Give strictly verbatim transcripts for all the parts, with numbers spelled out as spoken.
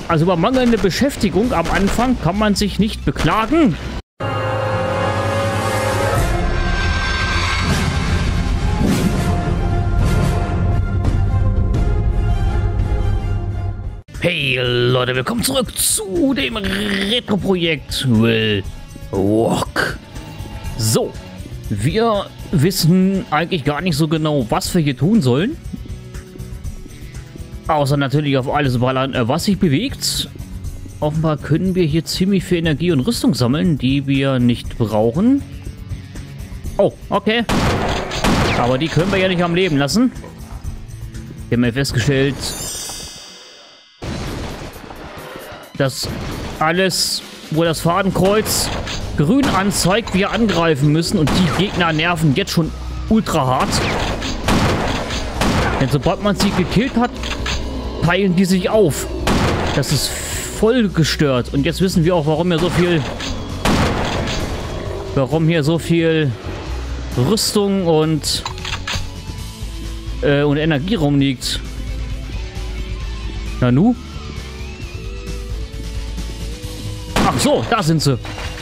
Also über mangelnde Beschäftigung am Anfang kann man sich nicht beklagen. Hey Leute, willkommen zurück zu dem Retro-Projekt Will Walk. So, wir wissen eigentlich gar nicht so genau, was wir hier tun sollen. Außer natürlich auf alles ballern, was sich bewegt. Offenbar können wir hier ziemlich viel Energie und Rüstung sammeln, die wir nicht brauchen. Oh, okay. Aber die können wir ja nicht am Leben lassen. Wir haben ja festgestellt, dass alles, wo das Fadenkreuz grün anzeigt, wir angreifen müssen. Und die Gegner nerven jetzt schon ultra hart. Denn sobald man sie gekillt hat, teilen die sich auf. Das ist voll gestört. Und jetzt wissen wir auch, warum hier so viel... Warum hier so viel Rüstung und... Äh, und Energie rumliegt. Nanu? Ach so, da sind sie.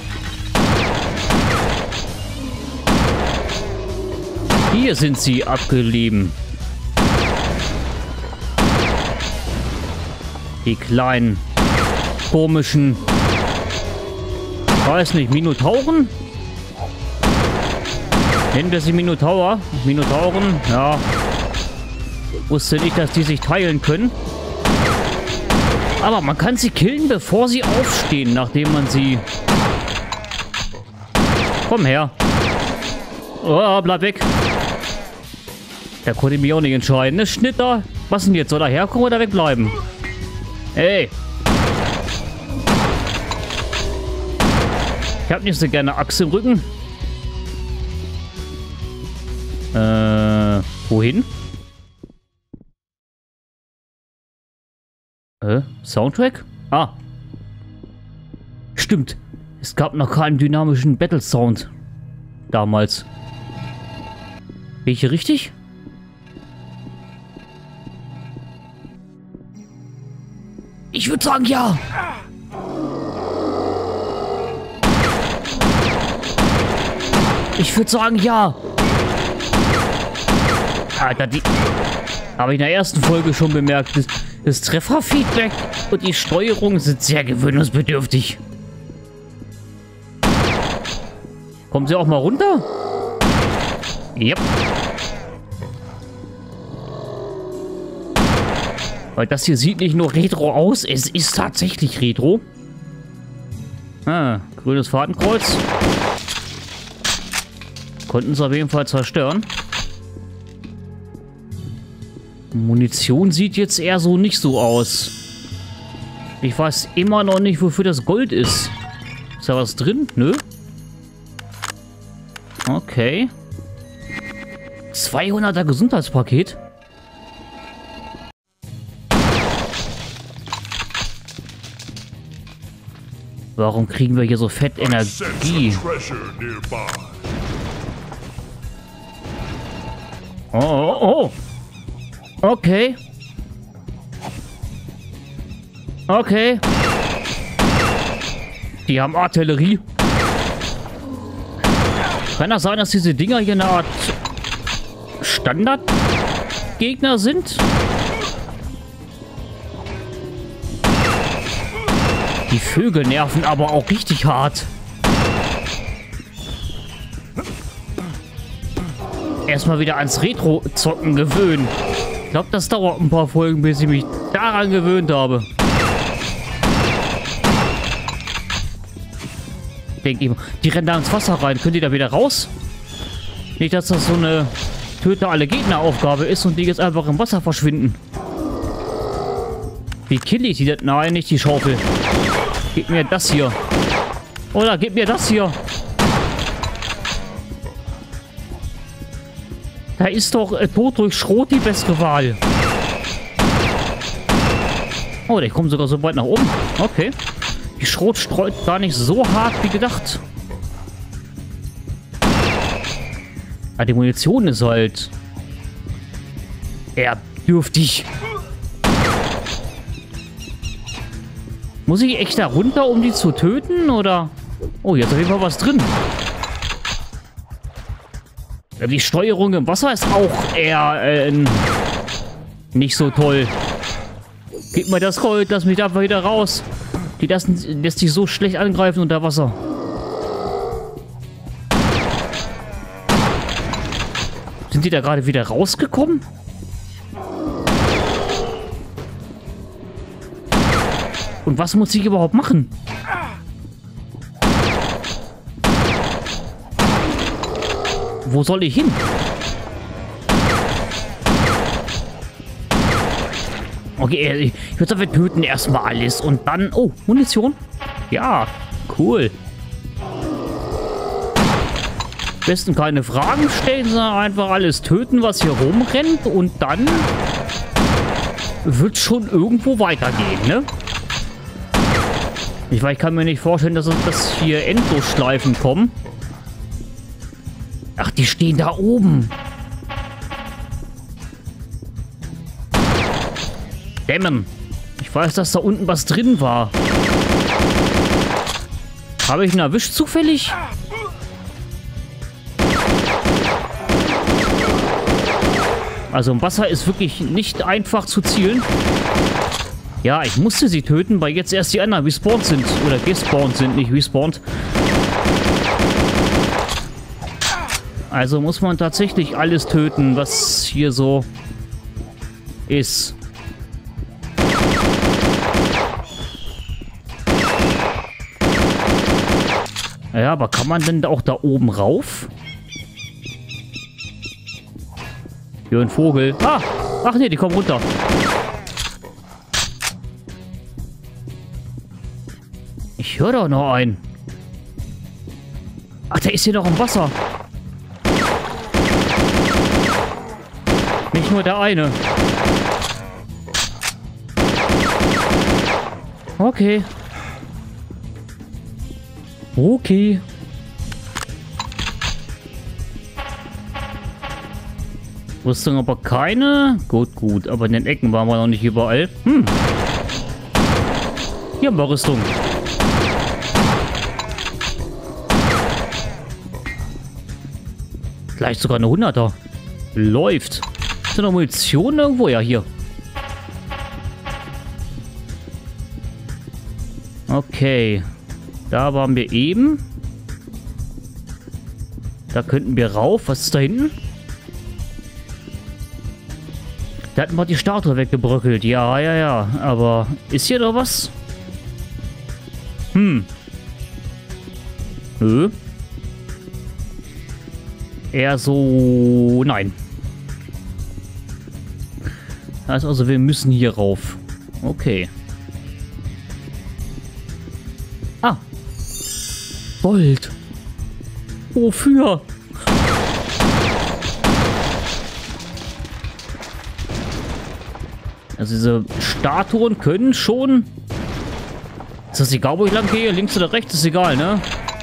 Hier sind sie abgeblieben. Die kleinen, komischen, weiß nicht, Minotauren? Nennen wir sie Minotaur? Minotauren, ja. Wusste nicht, dass die sich teilen können. Aber man kann sie killen, bevor sie aufstehen, nachdem man sie... Komm her. Oh, bleib weg. Da konnte ich mich auch nicht entscheiden. Ne, Schnitter? Was denn jetzt? Soll er herkommen oder wegbleiben? Ey. Ich hab nicht so gerne Axt im Rücken. Äh, wohin? Äh, Soundtrack? Ah. Stimmt. Es gab noch keinen dynamischen Battle-Sound. Damals. Bin ich hier richtig? Ich würde sagen, ja. Ich würde sagen, ja. Alter, die... Habe ich in der ersten Folge schon bemerkt. Das, das Trefferfeedback und die Steuerung sind sehr gewöhnungsbedürftig. Kommen sie auch mal runter? Yep. Weil das hier sieht nicht nur Retro aus, es ist tatsächlich Retro. Ah, grünes Fadenkreuz. Konnten es auf jeden Fall zerstören. Munition sieht jetzt eher so nicht so aus. Ich weiß immer noch nicht, wofür das Gold ist. Ist da was drin? Nö. Okay. zweihunderter Gesundheitspaket. Warum kriegen wir hier so fett Energie? Oh, oh, oh. Okay. Okay. Die haben Artillerie. Kann das sein, dass diese Dinger hier eine Art Standardgegner sind? Die Vögel nerven aber auch richtig hart. Erstmal wieder ans Retro-Zocken gewöhnen. Ich glaube, das dauert ein paar Folgen, bis ich mich daran gewöhnt habe. Denke ich mal. Die rennen da ins Wasser rein. Können die da wieder raus? Nicht, dass das so eine Töte alle Gegner-Aufgabe ist und die jetzt einfach im Wasser verschwinden. Wie kill ich die denn? Nein, nicht die Schaufel. Gib mir das hier. Oder gib mir das hier. Da ist doch äh, Tod durch Schrot die bessere Wahl. Oh, der kommt sogar so weit nach oben. Okay. Die Schrot streut gar nicht so hart wie gedacht. Ah, die Munition ist halt... eher dürftig. Muss ich echt da runter, um die zu töten, oder? Oh, jetzt ist auf jeden Fall was drin. Die Steuerung im Wasser ist auch eher äh, nicht so toll. Gib mir das Gold, lass mich da einfach wieder raus. Die lassen, lässt sich so schlecht angreifen unter Wasser. Sind die da gerade wieder rausgekommen? Und was muss ich überhaupt machen? Wo soll ich hin? Okay, ich würde sagen, wir töten erstmal alles und dann... Oh, Munition? Ja, cool. Am besten keine Fragen stellen, sondern einfach alles töten, was hier rumrennt und dann wird schon irgendwo weitergehen, ne? Ich weiß, ich kann mir nicht vorstellen, dass, dass hier Endlosschleifen kommen. Ach, die stehen da oben. Dämmen. Ich weiß, dass da unten was drin war. Habe ich ihn erwischt zufällig? Also im Wasser ist wirklich nicht einfach zu zielen. Ja, ich musste sie töten, weil jetzt erst die anderen respawned sind. Oder gespawnt sind, nicht respawned. Also muss man tatsächlich alles töten, was hier so ist. Ja, aber kann man denn auch da oben rauf? Hier ein Vogel. Ah! Ach nee, die kommen runter. Ich höre doch noch einen. Ach, der ist hier noch im Wasser. Nicht nur der eine. Okay. Okay. Rüstung aber keine. Gut, gut. Aber in den Ecken waren wir noch nicht überall. Hm. Hier haben wir Rüstung. Vielleicht sogar eine hunderter. Läuft. Ist da noch Munition irgendwo? Ja, hier. Okay. Da waren wir eben. Da könnten wir rauf. Was ist da hinten? Da hatten wir die Statue weggebröckelt. Ja, ja, ja. Aber ist hier noch was? Hm. Nö. Eher so... Nein. Also, also wir müssen hier rauf. Okay. Ah. Gold. Wofür? Also diese Statuen können schon... Ist das egal, wo ich lang gehe? Links oder rechts? Ist egal, ne?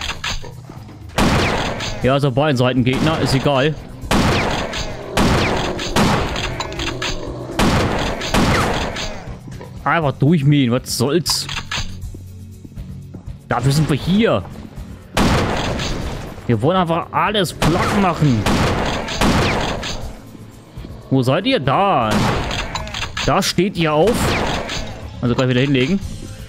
Ja, also beiden Seiten Gegner. Ist egal. Einfach durchmähen. Was soll's? Dafür sind wir hier. Wir wollen einfach alles platt machen. Wo seid ihr? Da. Da steht ihr auf. Also gleich wieder hinlegen.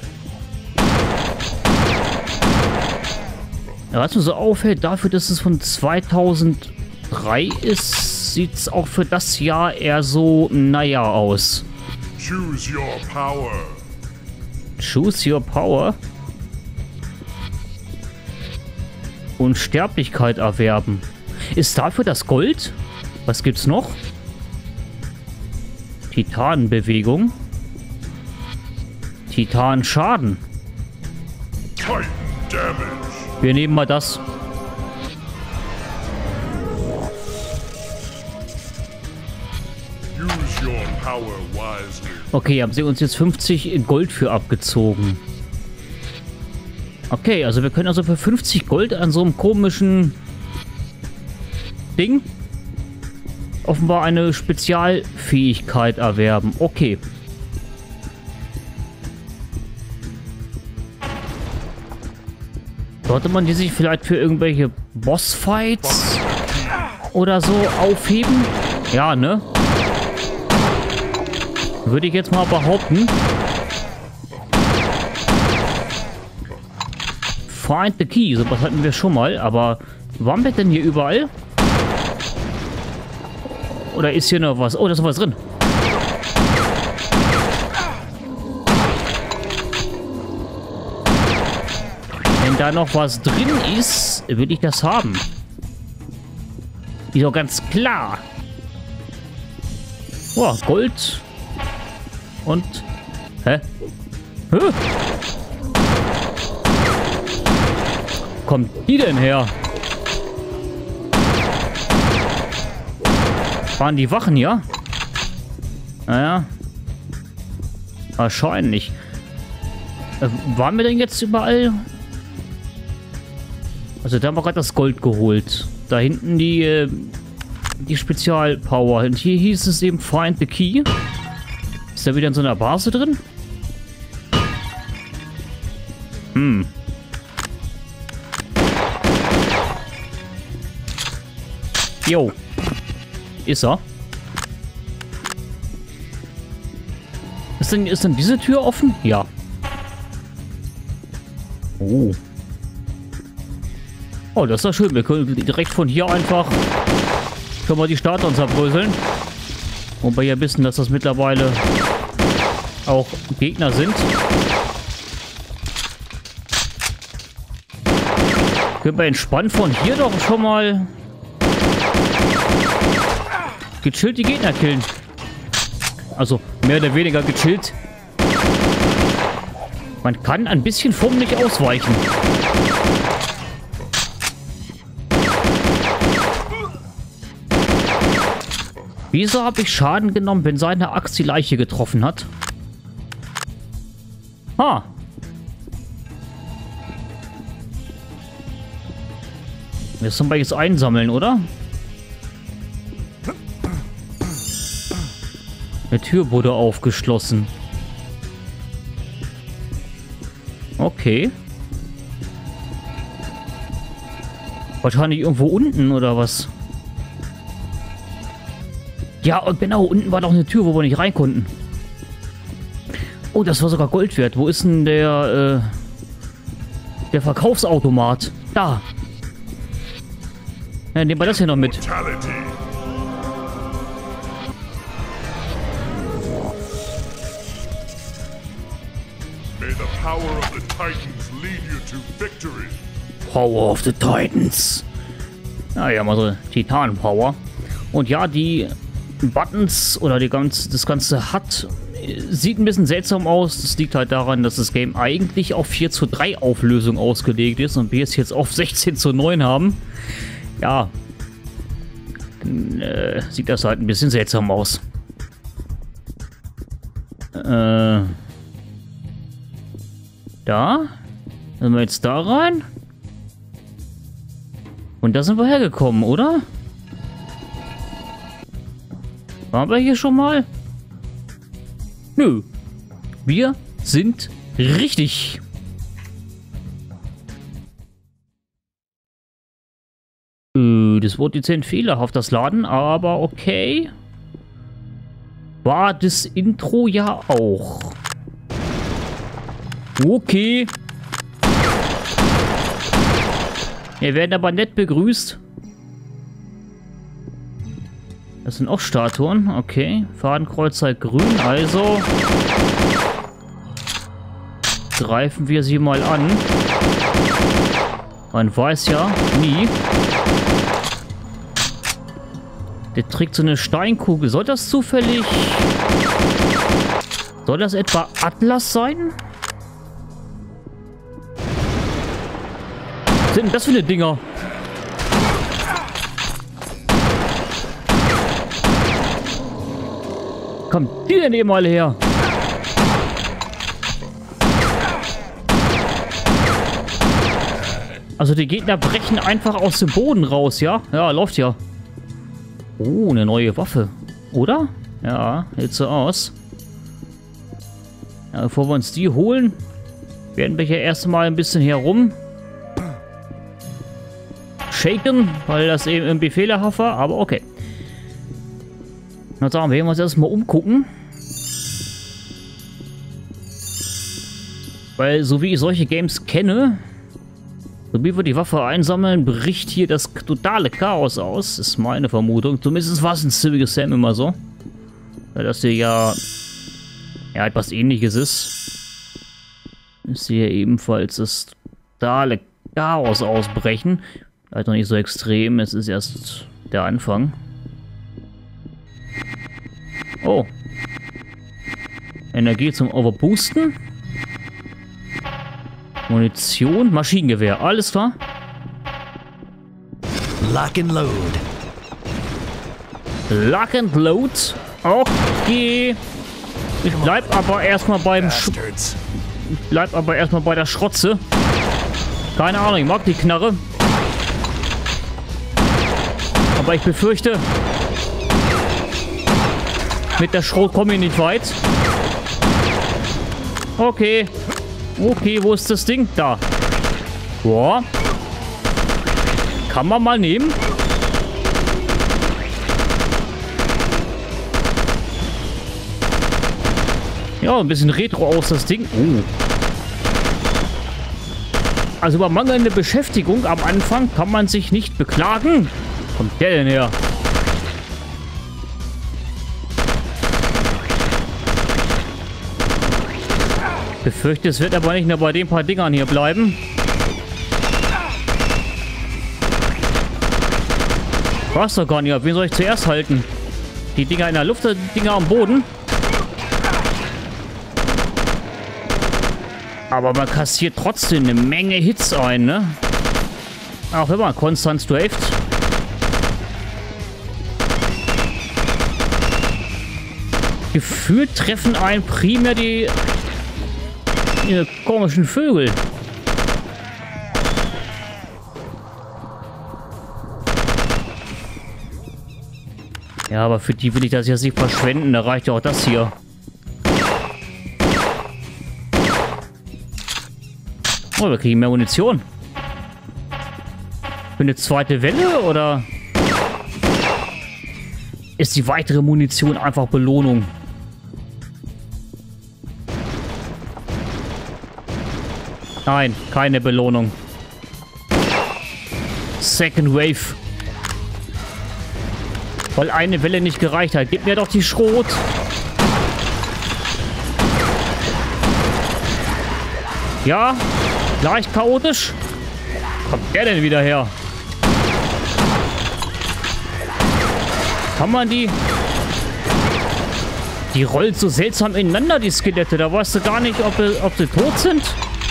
Ja, was mir so auffällt, dafür, dass es von zweitausenddrei ist, sieht es auch für das Jahr eher so, naja, aus. Choose your power. Choose your power. Unsterblichkeit erwerben. Ist dafür das Gold? Was gibt's noch? Titanenbewegung. Titanschaden. Titan damage. Wir nehmen mal das. Use your power wisely. Okay, haben sie uns jetzt fünfzig Gold für abgezogen. Okay, also wir können also für fünfzig Gold an so einem komischen Ding offenbar eine Spezialfähigkeit erwerben. Okay. Sollte man die sich vielleicht für irgendwelche Bossfights oder so aufheben? Ja, ne? Würde ich jetzt mal behaupten. Find the key. So was hatten wir schon mal. Aber waren wir denn hier überall? Oder ist hier noch was? Oh, da ist noch was drin. Wenn da noch was drin ist, will ich das haben. Ist doch ganz klar. Oh, Gold. Und... Hä? Hä? Kommt die denn her? Waren die Wachen, ja? Naja. Wahrscheinlich. Äh, waren wir denn jetzt überall? Also da haben wir gerade das Gold geholt. Da hinten die, äh, die Spezialpower. Und hier hieß es eben Find the Key. Ist da wieder in so einer Base drin? Hm. Jo. Ist er. Ist denn, ist denn diese Tür offen? Ja. Oh. Oh, das ist doch schön. Wir können direkt von hier einfach können wir die Statuen zerbröseln. Wobei wir ja wissen, dass das mittlerweile auch Gegner sind. Können wir entspannt von hier doch schon mal gechillt die Gegner killen. Also mehr oder weniger gechillt. Man kann ein bisschen fummelig ausweichen. Wieso habe ich Schaden genommen, wenn seine Axt die Leiche getroffen hat? Ah. Jetzt sollen wir jetzt einsammeln, oder? Die Tür wurde aufgeschlossen. Okay. Wahrscheinlich irgendwo unten, oder was? Ja, und genau, unten war doch eine Tür, wo wir nicht rein konnten. Oh, das war sogar Gold wert. Wo ist denn der, äh, der Verkaufsautomat? Da. Ja, nehmen wir das hier noch mit. Brutality. May the power of the Titans lead you to victory. Power of the Titans. Ja, ja, mal so Titan-Power. Und ja, die Buttons oder die ganze, das Ganze hat, sieht ein bisschen seltsam aus. Das liegt halt daran, dass das Game eigentlich auf vier zu drei Auflösung ausgelegt ist und wir es jetzt auf sechzehn zu neun haben. Ja, dann, äh, sieht das halt ein bisschen seltsam aus. Äh, da? Sind wir jetzt da rein? Und da sind wir hergekommen, oder? Waren wir hier schon mal? Nö. Wir sind richtig. Äh, das wurde dezent fehlerhaft, das Laden, aber okay. War das Intro ja auch. Okay. Wir werden aber nett begrüßt. Das sind auch Statuen. Okay. Fadenkreuz zeigt grün, also greifen wir sie mal an. Man weiß ja nie. Der trägt so eine Steinkugel. Soll das zufällig... Soll das etwa Atlas sein? Was sind denn das für eine Dinger? Kommt die denn eben alle her? Also die Gegner brechen einfach aus dem Boden raus, ja? Ja, läuft ja. Oh, eine neue Waffe. Oder? Ja, sieht so aus. Ja, bevor wir uns die holen, werden wir hier erstmal ein bisschen herum shaken, weil das eben irgendwie fehlerhaft war, aber okay. Dann sagen wir, wir uns erstmal umgucken. Weil, so wie ich solche Games kenne, so wie wir die Waffe einsammeln, bricht hier das totale Chaos aus, ist meine Vermutung. Zumindest war es in Civic Sam immer so. Weil das hier ja, ja etwas Ähnliches ist. Ist hier ebenfalls das totale Chaos ausbrechen. Halt noch nicht so extrem, es ist erst der Anfang. Oh. Energie zum Overboosten. Munition, Maschinengewehr, alles klar. Lock and load. Lock and load. Okay. Ich bleib aber erstmal beim Sch Ich bleib aber erstmal bei der Schrotze. Keine Ahnung, ich mag die Knarre. Aber ich befürchte, mit der Schrot komme ich nicht weit. Okay. Okay, wo ist das Ding? Da. Boah. Kann man mal nehmen. Ja, ein bisschen Retro aus das Ding. Oh. Also über mangelnde Beschäftigung am Anfang kann man sich nicht beklagen. Wo kommt der denn her? Ich befürchte, es wird aber nicht nur bei den paar Dingern hier bleiben. Was doch gar nicht. Wen soll ich zuerst halten? Die Dinger in der Luft oder die Dinger am Boden? Aber man kassiert trotzdem eine Menge Hits ein, ne? Auch wenn man konstant straft. Gefühlt treffen einen primär die... Ihr komischen Vögel. Ja, aber für die will ich das jetzt nicht verschwenden. Da reicht ja auch das hier. Oh, wir kriegen mehr Munition. Für eine zweite Welle, oder? Ist die weitere Munition einfach Belohnung? Nein, keine Belohnung. Second Wave. Weil eine Welle nicht gereicht hat. Gib mir doch die Schrot. Ja, leicht chaotisch. Kommt der denn wieder her? Kann man die... Die rollen so seltsam ineinander, die Skelette. Da weißt du gar nicht, ob, ob sie tot sind.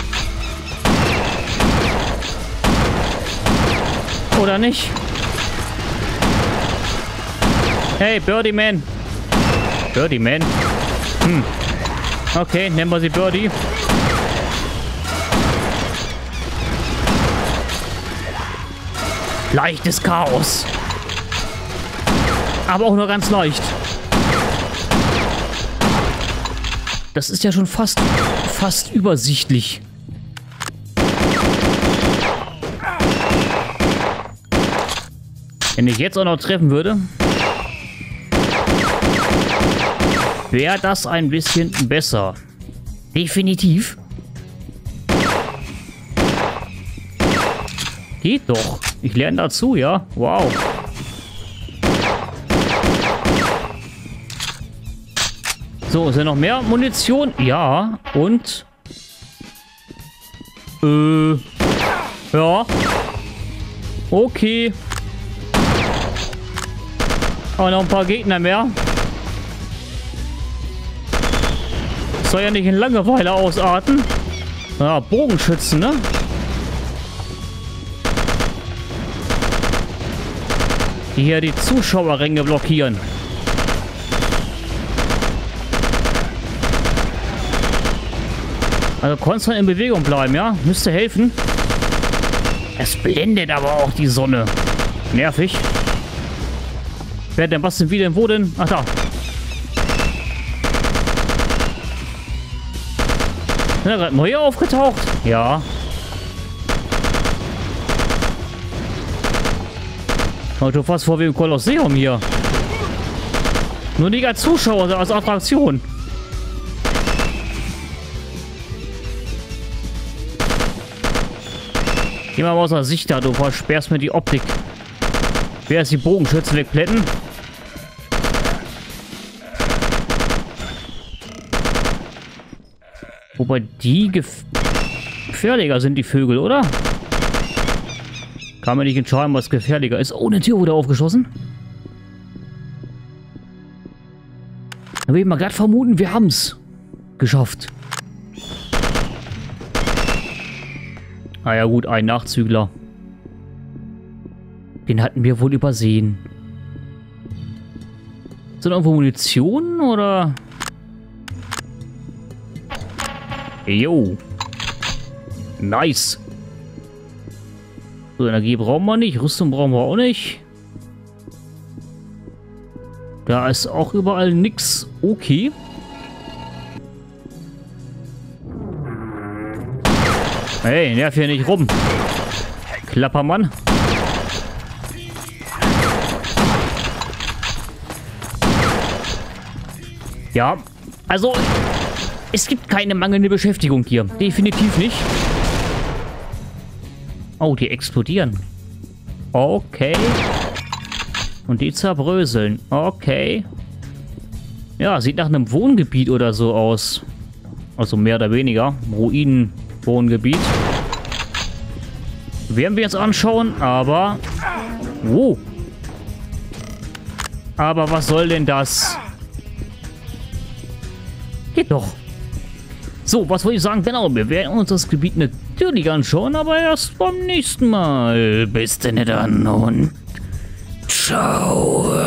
Oder nicht? Hey, Birdie Man. Birdie Man? Hm. Okay, nennen wir sie Birdie. Leichtes Chaos. Aber auch nur ganz leicht. Das ist ja schon fast, fast übersichtlich. Wenn ich jetzt auch noch treffen würde, wäre das ein bisschen besser. Definitiv. Geht doch. Ich lerne dazu, ja? Wow. So, ist ja noch mehr Munition? Ja. Und? Äh. Ja. Okay. Aber noch ein paar Gegner mehr. Soll ja nicht in Langeweile ausarten. Ja, Bogenschützen, ne? Die hier die Zuschauerränge blockieren. Also konstant in Bewegung bleiben, ja? Müsste helfen. Es blendet aber auch die Sonne. Nervig. Wer denn? Was denn? Wie denn? Wo denn? Ach, da. Sind da gerade neue aufgetaucht? Ja. Kommt schon fast vor wie im Kolosseum hier. Nur nicht als Zuschauer, sondern als Attraktion. Geh mal aus der Sicht da, du versperrst mir die Optik. Wer ist die Bogenschützen wegplätten? Wobei die gef gefährlicher sind, die Vögel, oder? Kann man nicht entscheiden, was gefährlicher ist. Oh, eine Tür wurde aufgeschossen. Da will ich mal glatt vermuten, wir haben es geschafft. Ah ja gut, ein Nachzügler. Den hatten wir wohl übersehen. Sind irgendwo Munition oder? Jo. Nice. So, Energie brauchen wir nicht. Rüstung brauchen wir auch nicht. Da ist auch überall nix. Okay. Hey, nerv hier nicht rum. Klappermann. Ja, also es gibt keine mangelnde Beschäftigung hier. Definitiv nicht. Oh, die explodieren. Okay. Und die zerbröseln. Okay. Ja, sieht nach einem Wohngebiet oder so aus. Also mehr oder weniger. Ruinen-Wohngebiet. Werden wir jetzt anschauen, aber... Oh. Aber was soll denn das? Geht doch. So, was wollte ich sagen? Genau, wir werden uns das Gebiet natürlich anschauen, aber erst beim nächsten Mal. Bis denn dann und ciao.